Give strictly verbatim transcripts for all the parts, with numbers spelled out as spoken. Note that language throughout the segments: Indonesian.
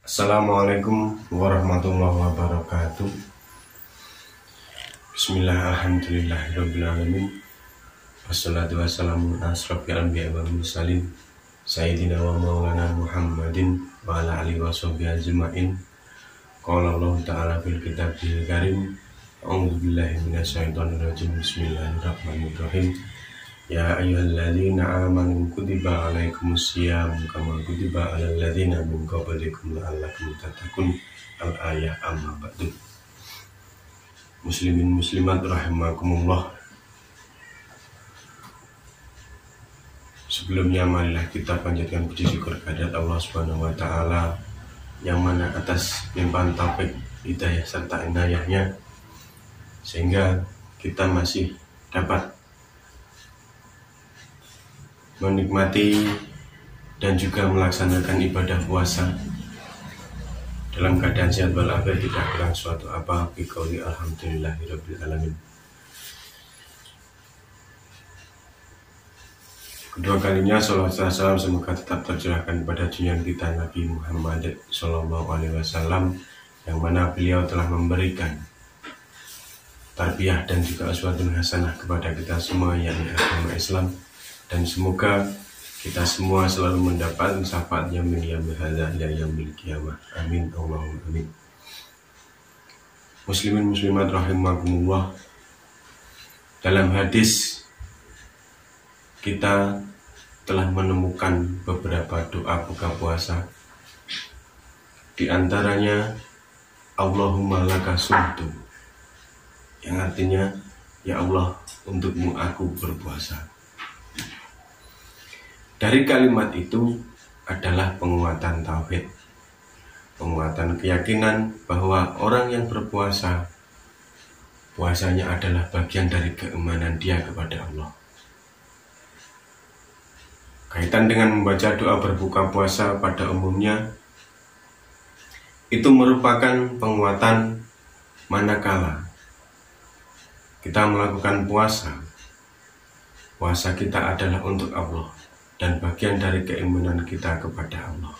Assalamualaikum warahmatullahi wabarakatuh. Bismillah, alhamdulillahirrabbilalamin. Wassalatu wassalamu ala asrofil anbiya wal mursalin Sayyidina wa maulana Muhammadin wa ala alihi wa sahbihi ajma'in. Qala Allah ta'ala fil kitabil karim, a'udzu billahi minasyaitonir rajim. Bismillahirrahmanirrahim. Ya ayyuhalladzina amanu kutiba alaikumus syiyam kama kutiba alal ladzina min qablikum la'allakum tattaqun. Al-ayah amma ba'du. Muslimin muslimat rahimakumullah. Sebelumnya marilah kita panjatkan puji syukur kehadirat Allah Subhanahu wa taala yang mana atas limpahan taufik, hidayah serta inayahnya sehingga kita masih dapat menikmati dan juga melaksanakan ibadah puasa dalam keadaan sehat walafiat, tidak kurang suatu apa. Biqauli alhamdulillahirabbil alamin. Kedua kalinya salawat dan salam semoga tetap tercurahkan pada junjungan kita Nabi Muhammad Shallallahu Alaihi Wasallam, yang mana beliau telah memberikan tarbiyah dan juga uswatun hasanah kepada kita semua yang agama Islam. Dan semoga kita semua selalu mendapat syafaatnya min yaumil hadza ila yaumil qiyamah. Amin Allahumma amin. Muslimin muslimat rahimakumullah. Dalam hadis kita telah menemukan beberapa doa buka puasa. Di antaranya Allahumma laka sumtu, yang artinya ya Allah, untukmu aku berpuasa. Dari kalimat itu adalah penguatan tauhid, penguatan keyakinan bahwa orang yang berpuasa, puasanya adalah bagian dari keimanan dia kepada Allah. Kaitan dengan membaca doa berbuka puasa pada umumnya, itu merupakan penguatan manakala kita melakukan puasa. Puasa kita adalah untuk Allah dan bagian dari keimanan kita kepada Allah.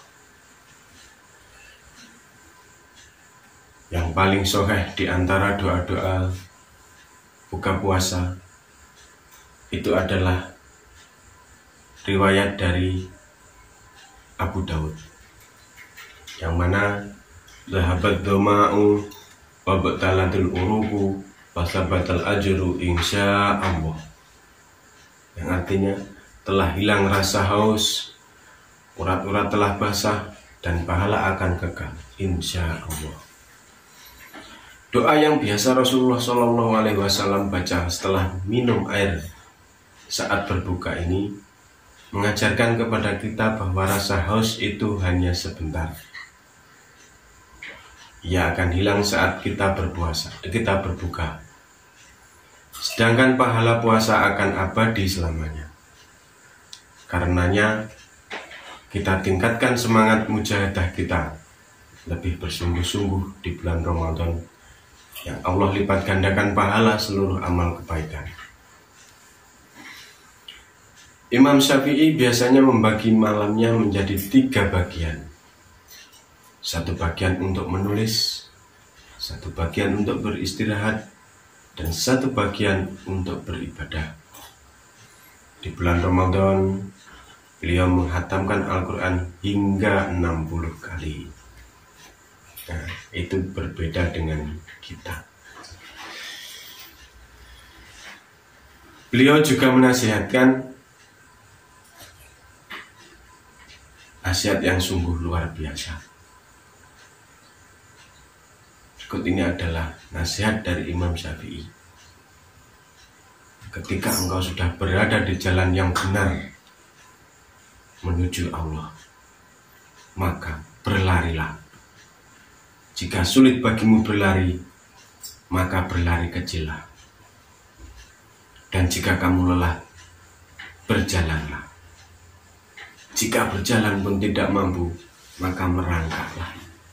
Yang paling sahih di antara doa-doa buka puasa itu adalah riwayat dari Abu Dawud, yang mana zahabat doma'u wa batalatul uruku wasabatal ajru insya Allah, yang artinya telah hilang rasa haus, urat-urat telah basah, dan pahala akan kekal insya Allah. Doa yang biasa Rasulullah Shallallahu Alaihi Wasallam baca setelah minum air saat berbuka ini mengajarkan kepada kita bahwa rasa haus itu hanya sebentar. Ia akan hilang saat kita berpuasa, kita berbuka. Sedangkan pahala puasa akan abadi selamanya. Karenanya kita tingkatkan semangat mujahadah kita lebih bersungguh-sungguh di bulan Ramadan, yang Allah lipat gandakan pahala seluruh amal kebaikan. Imam Syafi'i biasanya membagi malamnya menjadi tiga bagian. Satu bagian untuk menulis, satu bagian untuk beristirahat, dan satu bagian untuk beribadah. Di bulan Ramadan beliau menghatamkan Al-Quran hingga enam puluh kali. Nah, itu berbeda dengan kita. Beliau juga menasihatkan nasihat yang sungguh luar biasa. Berikut ini adalah nasihat dari Imam Syafi'i. Ketika engkau sudah berada di jalan yang benar menuju Allah, maka berlarilah. Jika sulit bagimu berlari, maka berlari kecillah. Dan jika kamu lelah, berjalanlah. Jika berjalan pun tidak mampu, maka merangkaklah.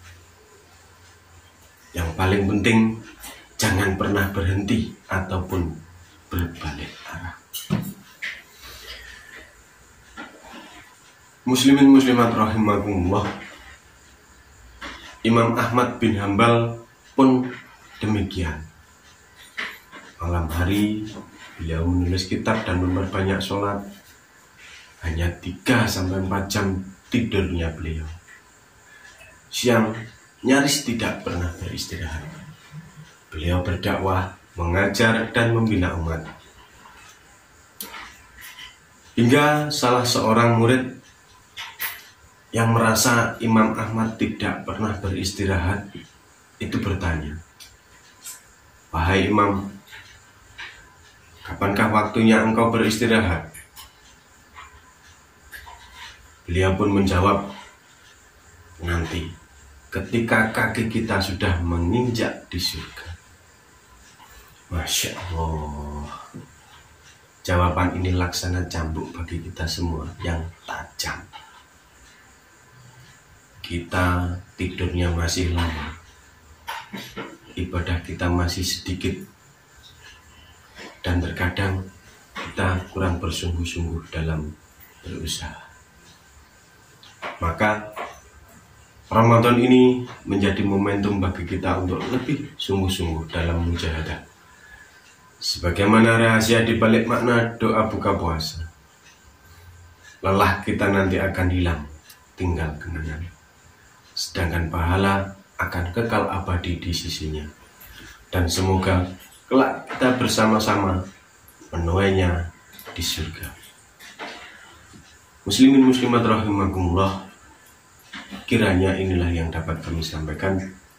Yang paling penting, jangan pernah berhenti ataupun berbalik arah. Muslimin muslimat rahimakumullah. Imam Ahmad bin Hambal pun demikian. Malam hari beliau menulis kitab dan memperbanyak sholat. Hanya tiga sampai empat jam tidurnya beliau. Siang nyaris tidak pernah beristirahat. Beliau berdakwah, mengajar dan membina umat. Hingga salah seorang murid yang merasa Imam Ahmad tidak pernah beristirahat itu bertanya, "Wahai Imam, kapankah waktunya engkau beristirahat?" Beliau pun menjawab, "Nanti ketika kaki kita sudah menginjak di surga." Masya Allah. Jawaban ini laksana cambuk bagi kita semua yang tajam. Kita tidurnya masih lama, ibadah kita masih sedikit, dan terkadang kita kurang bersungguh-sungguh dalam berusaha. Maka Ramadan ini menjadi momentum bagi kita untuk lebih sungguh-sungguh dalam mujahadah. Sebagaimana rahasia di balik makna doa buka puasa, lelah kita nanti akan hilang, tinggal kenangan. Sedangkan pahala akan kekal abadi di sisinya. Dan semoga kelak kita bersama-sama menuainya di surga. Muslimin muslimat rahimakumullah, kiranya inilah yang dapat kami sampaikan.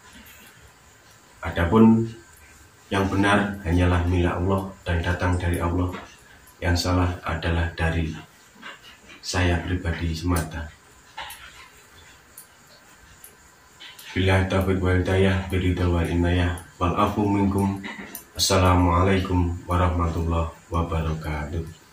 Adapun yang benar hanyalah milik Allah dan datang dari Allah. Yang salah adalah dari saya pribadi semata. Billahi taufiq wal hidayah, biridha wal inayah, wal afu minkum. Assalamualaikum warahmatullahi wabarakatuh.